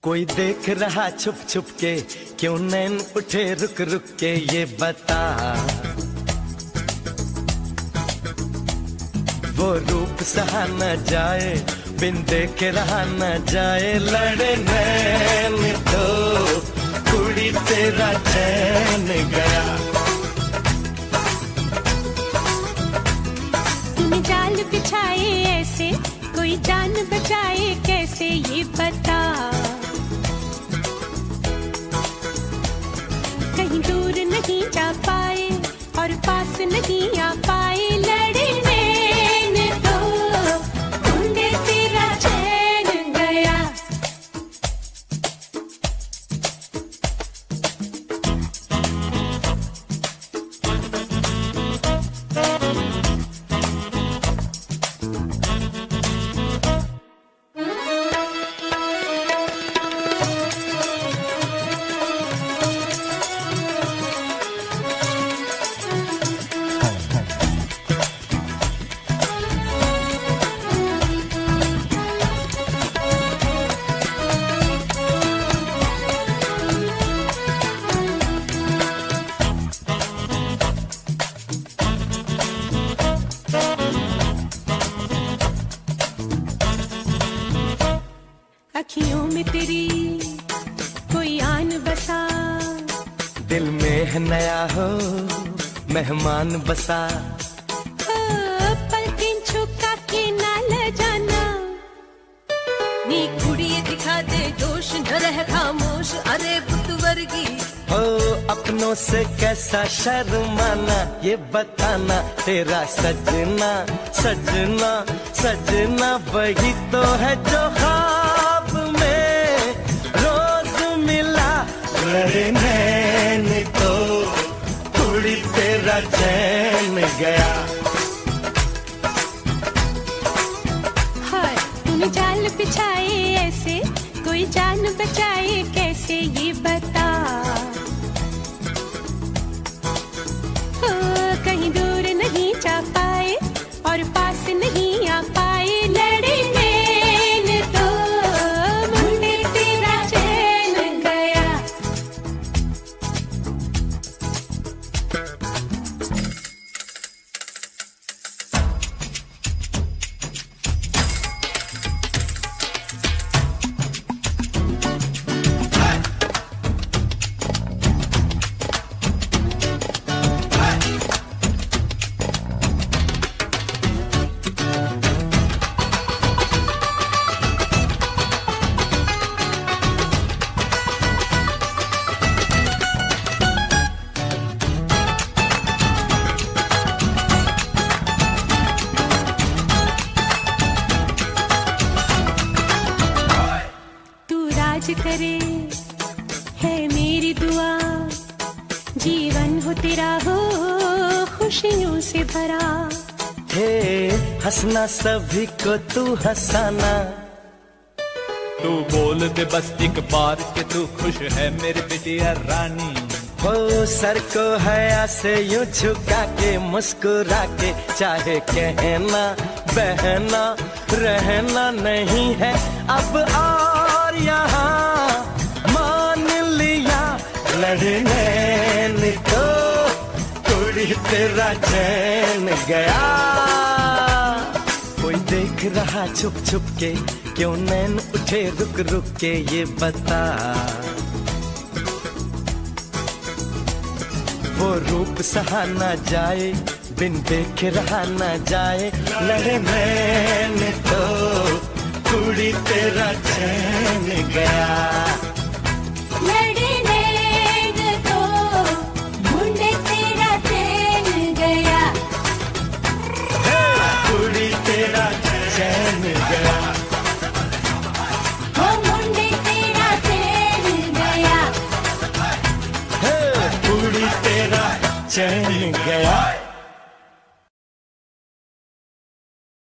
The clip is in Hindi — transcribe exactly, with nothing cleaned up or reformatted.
कोई देख रहा छुप छुप के, क्यों नैन उठे रुक रुक के, ये बता। वो रूप सहा न जाए, बिन देखे रहा न जाए, लड़े नैन तो कुड़ी तेरा चैन गया। तूने जाल बिछाए ऐसे, कोई जान बचाए कैसे, ये बता। कहीं दूर नहीं जा पाए और पास नहीं आ पाए, लड़े नैन तो ढूंढे तेरा चैन गया। अखियों में तेरी कोई आन बसा, दिल में है नया हो मेहमान बसा। पलकें झुका के ना ले जाना, नी कुड़िए दिखा दे जोश, न रह खामोश अरे पुत वर्गी। ओ अपनों से कैसा शर्माना, ये बताना तेरा सजना सजना सजना वही तो है जो ख्वाब में रोज मिला। लड़े नैन तो कुड़ी तेरा चैन गया। हाय तूने जाल बिछाए ऐसे, कोई जान बचाए कैसे, ये बता। हो कहीं दूर नहीं जा पाए और पास नहीं आ पाए, लड़े नैन तो ढूंढे तेरा चैन गया। करे है मेरी दुआ, जीवन हो तेरा हो खुशियों से भरा। हे हंसना सभी को तू हंसाना, तू बोल दे बस एक बार कि तू खुश है मेरी बिटिया रानी। हो सर को हया से यूं झुका के मुस्कुरा के, चाहे कहना बहना रहना नहीं है अब और यहाँ मान लिया। लड़े नैन तो कुड़ी तेरा चैन गया। कोई देख रहा छुप छुप के, क्यों नैन उठे रुक रुक के, ये बता। वो रूप सहा न जाए, बिन देखे रहा न जाए, लड़े नैन तो कुड़ी तेरा चैन गया। लड़े नैन तो ढूंढे तेरा चैन गया। कुड़ी तेरा चैन गया, वो मुंडे तेरा चैन गया। कुड़ी तेरा चैन गया।